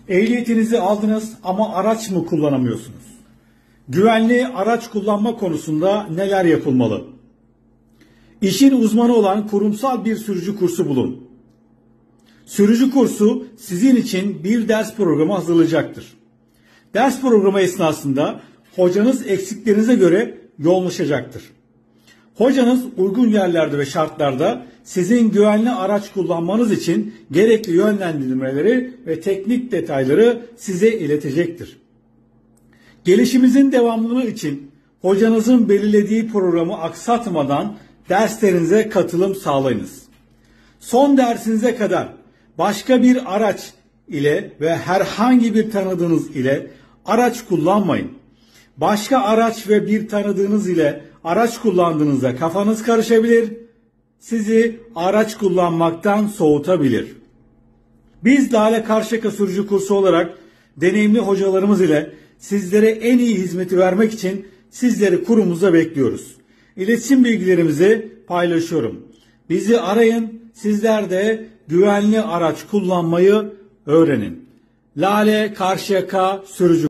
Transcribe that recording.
Ehliyetinizi aldınız ama araç mı kullanamıyorsunuz? Güvenli araç kullanma konusunda neler yapılmalı? İşin uzmanı olan kurumsal bir sürücü kursu bulun. Sürücü kursu sizin için bir ders programı hazırlayacaktır. Ders programı esnasında hocanız eksiklerinize göre yoğunlaşacaktır. Hocanız uygun yerlerde ve şartlarda sizin güvenli araç kullanmanız için gerekli yönlendirmeleri ve teknik detayları size iletecektir. Gelişimizin devamlılığı için hocanızın belirlediği programı aksatmadan derslerinize katılım sağlayınız. Son dersinize kadar başka bir araç ile ve herhangi bir tanıdığınız ile araç kullanmayın. Başka araç ve bir tanıdığınız ile araç kullandığınızda kafanız karışabilir, sizi araç kullanmaktan soğutabilir. Biz Lale Karşıyaka Sürücü Kursu olarak deneyimli hocalarımız ile sizlere en iyi hizmeti vermek için sizleri kurumumuza bekliyoruz. İletişim bilgilerimizi paylaşıyorum. Bizi arayın, sizler de güvenli araç kullanmayı öğrenin. Lale Karşıyaka Sürücü